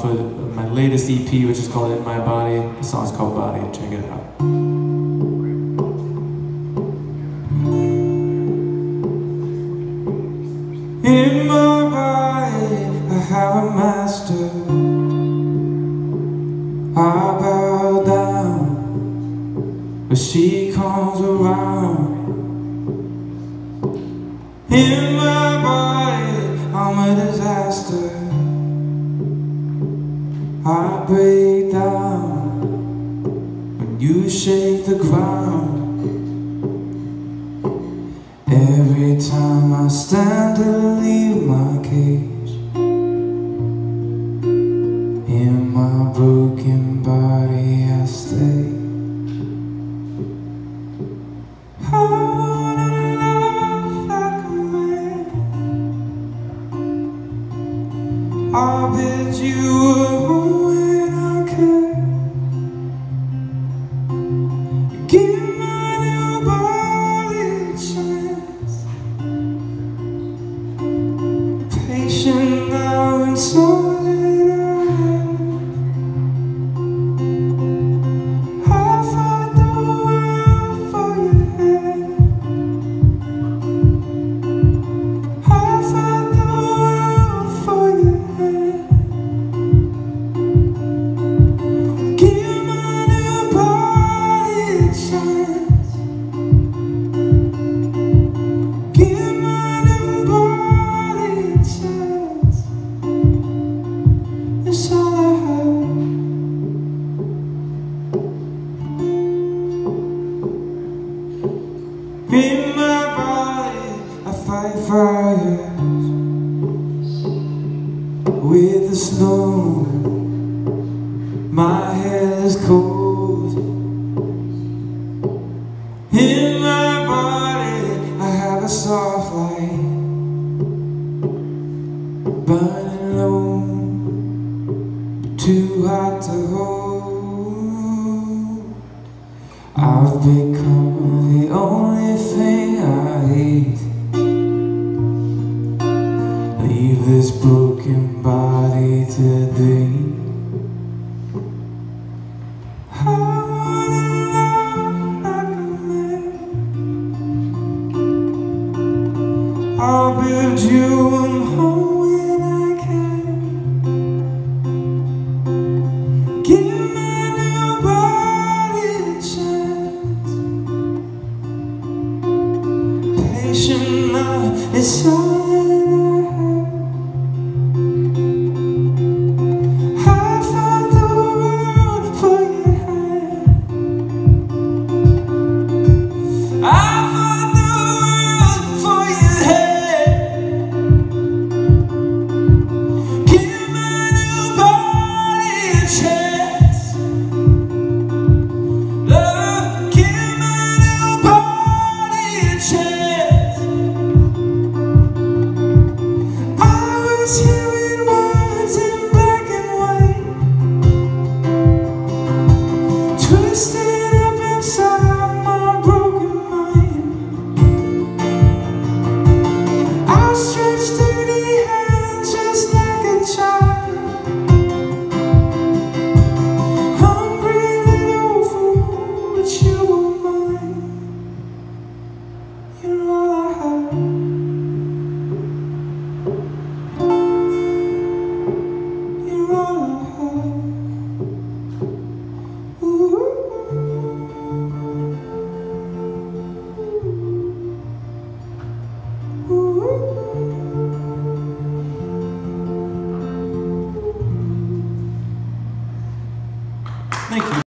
of my latest EP, which is called In My Body. The song's called Body. Check it out. In my body, I have a master. I bow down, but she comes around. In my body, I'm a disaster. I break down when you shake the ground. Every time I stand to leave my cage, in my broken body I stay. I wanna love like a man. I'll build you a home when I can. Give my new body a chance. Patient now and solid. In my body, I fight fires with the snow. My head is cold. In my body, I have a soft light burning low, too hot to hold. I've become the only thing I hate. Leave this broken body today. I wanna love like a man. I'll build you a home when I can. Give my new body a chance. Patient now is all that I have. I fought the world for your hand. I fought the world for your hand. Give my new body a chance. Love, give my new body a chance. Hearing words in black and white, twisted up inside my broken mind. I stretched dirty hands just like a child, hungry little fool, but you were mine. You're all I have. Thank you.